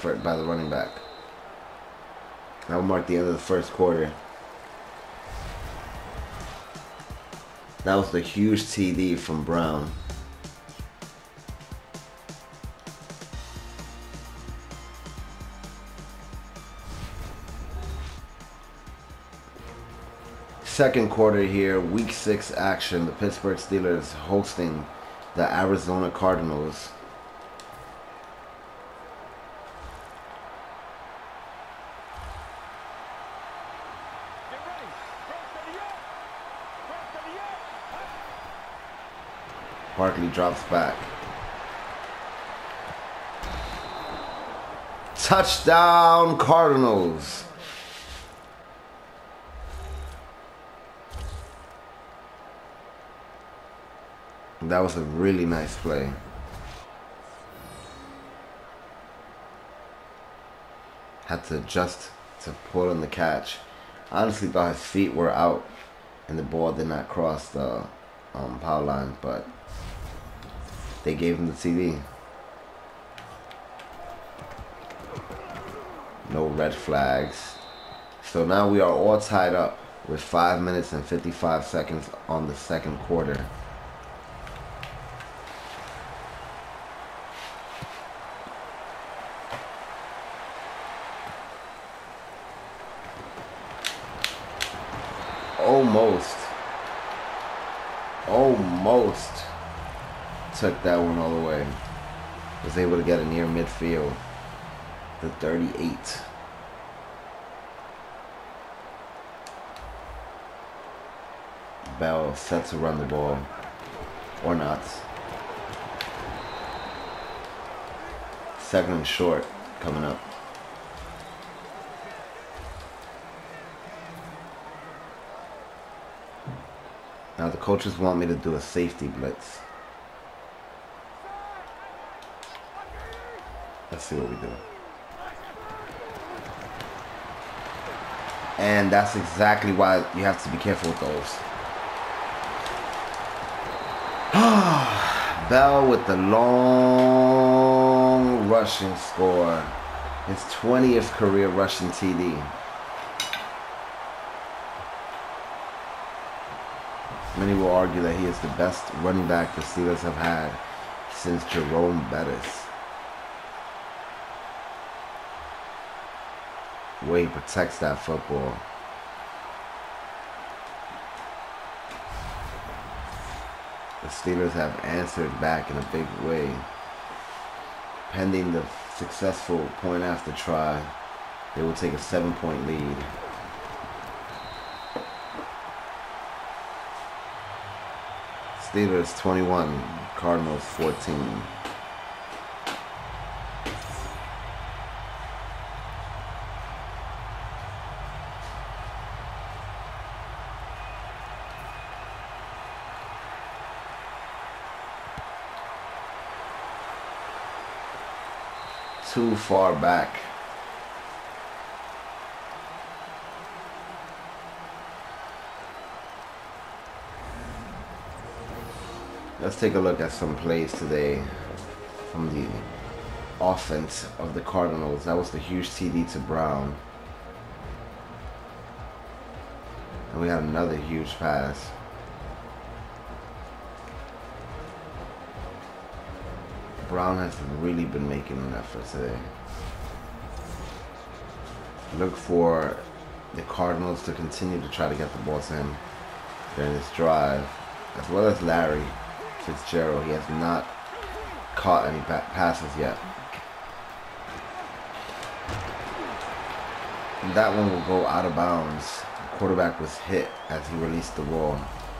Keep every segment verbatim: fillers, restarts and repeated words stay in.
effort by the running back. That will mark the end of the first quarter. That was the huge T D from Brown. Second quarter here, week six action. The Pittsburgh Steelers hosting the Arizona Cardinals. Barkley drops back. Touchdown Cardinals. That was a really nice play. Had to adjust to pull in the catch. I honestly thought his feet were out and the ball did not cross the um, power line, but they gave him the T D. No red flags. So now we are all tied up with five minutes and fifty-five seconds on the second quarter. Almost. Almost took that one all the way. Was able to get it near midfield. The thirty-eight. Bell set to run the ball. Or not. Second and short coming up. Now the coaches want me to do a safety blitz. Let's see what we do. And that's exactly why you have to be careful with those. Bell with the long rushing score. His twentieth career rushing T D. Many will argue that he is the best running back the Steelers have had since Jerome Bettis. The way he protects that football. The Steelers have answered back in a big way. Pending the successful point after try, they will take a seven point lead. Steelers twenty-one, Cardinals fourteen. Too far back. Let's take a look at some plays today from the offense of the Cardinals. That was the huge T D to Brown. And we had another huge pass. Brown has really been making an effort today. Look for the Cardinals to continue to try to get the ball to him during this drive, as well as Larry Fitzgerald. He has not caught any passes yet. And that one will go out of bounds. The quarterback was hit as he released the ball.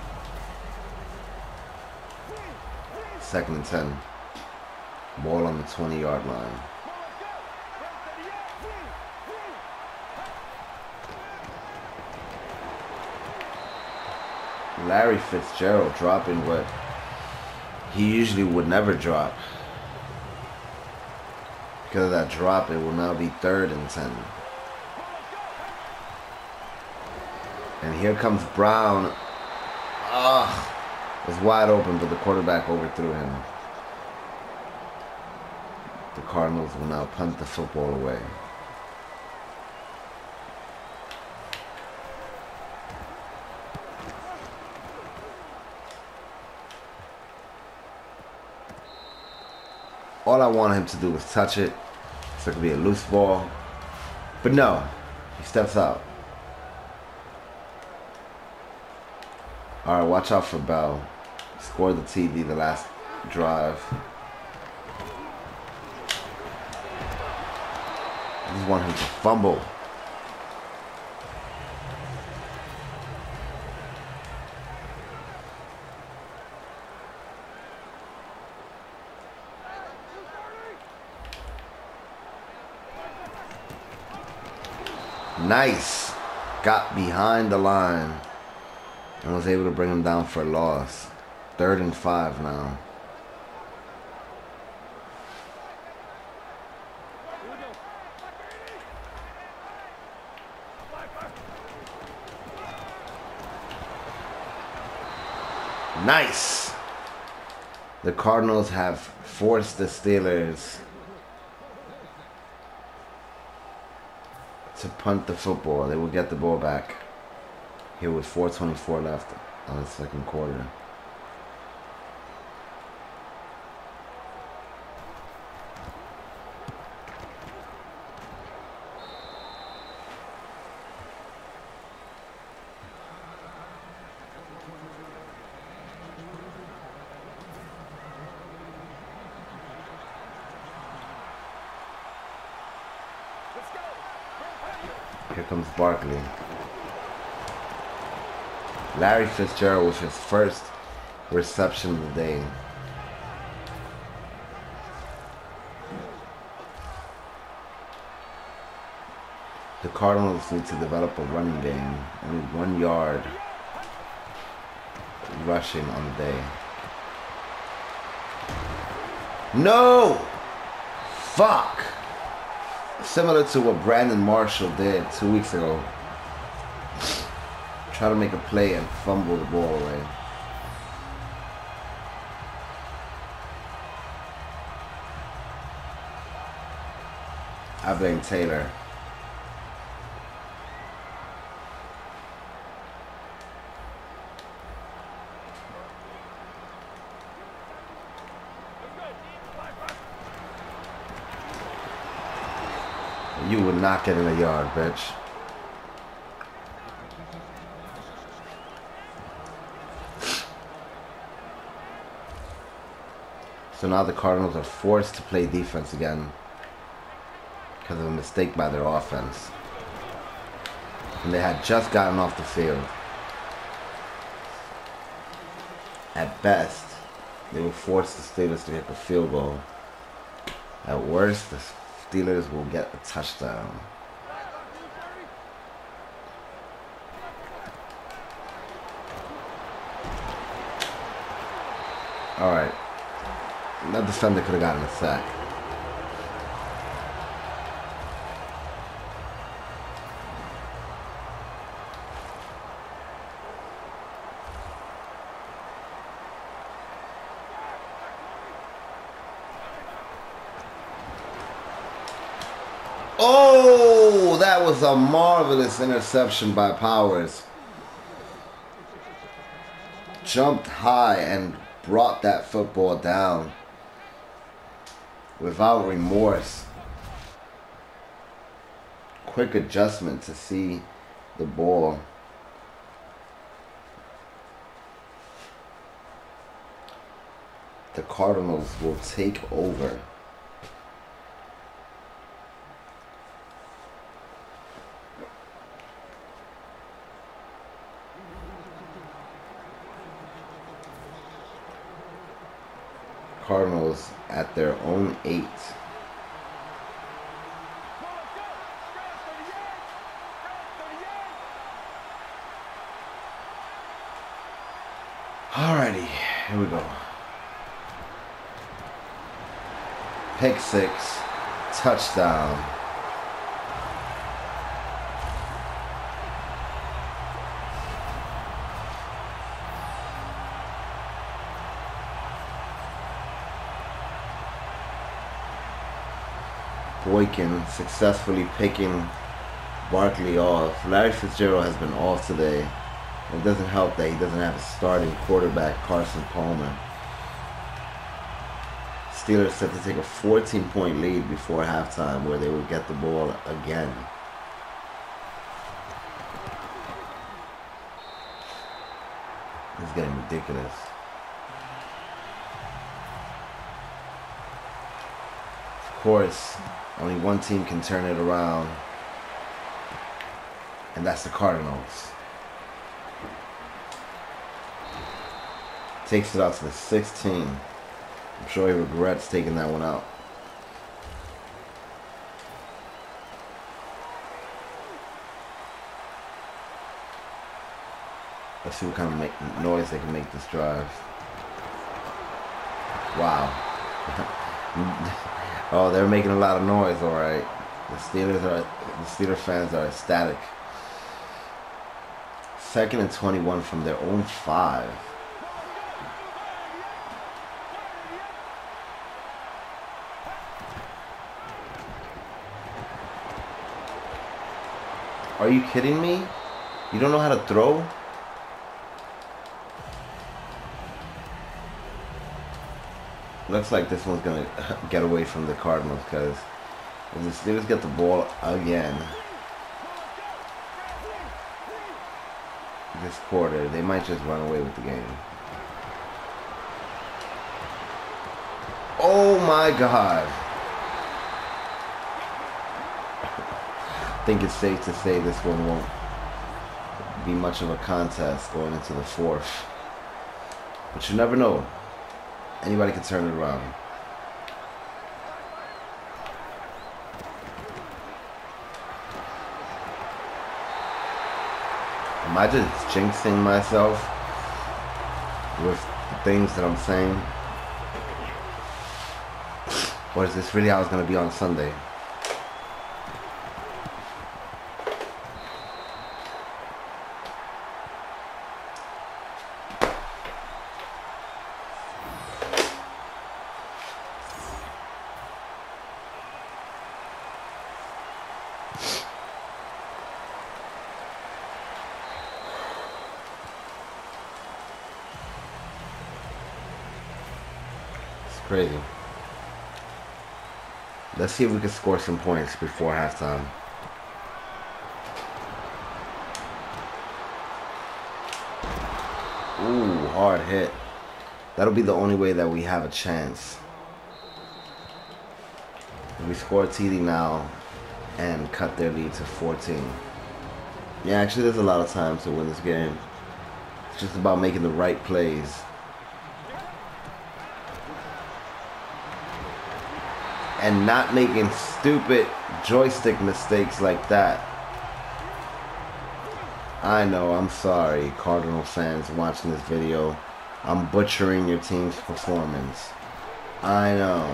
Second and ten. Ball on the twenty yard line. Larry Fitzgerald dropping what he usually would never drop. Because of that drop, it will now be third and ten. And here comes Brown. Ah, was wide open, but the quarterback overthrew him. The Cardinals will now punt the football away. All I wanted him to do was touch it, so it could be a loose ball. But no, he steps out. Alright, watch out for Bell. Scored the T D the last drive. I just want him to fumble. Nice. Got behind the line and was able to bring him down for a loss. Third and five now. Nice. The Cardinals have forced the Steelers to punt the football. They will get the ball back here with four twenty-four left on the second quarter. Here comes Barkley. Larry Fitzgerald with his first reception of the day. The Cardinals need to develop a running game. Only one yard rushing on the day. No! Fuck! Similar to what Brandon Marshall did two weeks ago. Try to make a play and fumble the ball away. I blame Taylor. You would not get in a yard, bitch. So now the Cardinals are forced to play defense again because of a mistake by their offense. And they had just gotten off the field. At best, they will force the Steelers to hit the field goal. At worst, the Steelers will get a touchdown. Alright. That defender could have gotten a sack. Oh, that was a marvelous interception by Powers. Jumped high and brought that football down without remorse. Quick adjustment to see the ball. The Cardinals will take over. Cardinals at their own eight. Alrighty, here we go. Pick six, touchdown. Boykin successfully picking Barkley off. Larry Fitzgerald has been off today. It doesn't help that he doesn't have a starting quarterback, Carson Palmer. Steelers set to take a fourteen point lead before halftime where they would get the ball again. It's getting ridiculous. Of course, only one team can turn it around, and that's the Cardinals. Takes it out to the sixteen. I'm sure he regrets taking that one out. Let's see what kind of make, noise they can make this drive. Wow. Oh, they're making a lot of noise, all right. The Steelers are, the Steelers fans are ecstatic. Second and twenty-one from their own five. Are you kidding me? You don't know how to throw? Looks like this one's going to get away from the Cardinals because if the Steelers get the ball again this quarter, they might just run away with the game. Oh my God. I think it's safe to say this one won't be much of a contest going into the fourth. But you never know. Anybody can turn it around. Am I just jinxing myself with the things that I'm saying? Or is this really how it's going to be on Sunday? Crazy. Let's see if we can score some points before halftime. Ooh, hard hit. That'll be the only way that we have a chance. If we score a T D now and cut their lead to fourteen. Yeah, actually there's a lot of time to win this game. It's just about making the right plays. And not making stupid joystick mistakes like that. I know, I'm sorry, Cardinal fans watching this video. I'm butchering your team's performance. I know.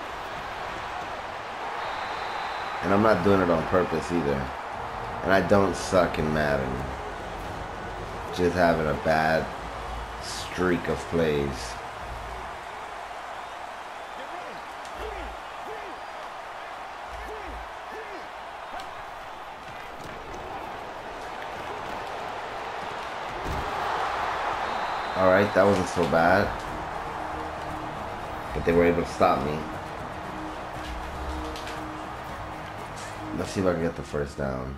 And I'm not doing it on purpose either. And I don't suck in Madden. Just having a bad streak of plays. Alright, that wasn't so bad. But they were able to stop me. Let's see if I can get the first down.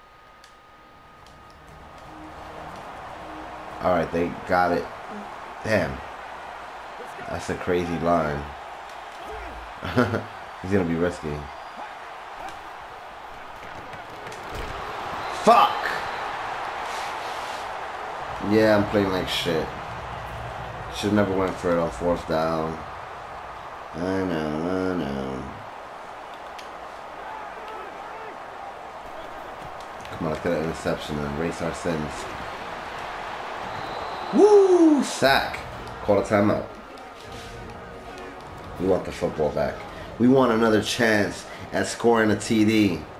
Alright, they got it. Damn. That's a crazy line. He's gonna be risky. Fuck! Yeah, I'm playing like shit. Should never went for it on fourth down. I know, I know. Come on, let's get an interception and erase our sins. Woo! Sack. Call a timeout. We want the football back. We want another chance at scoring a T D.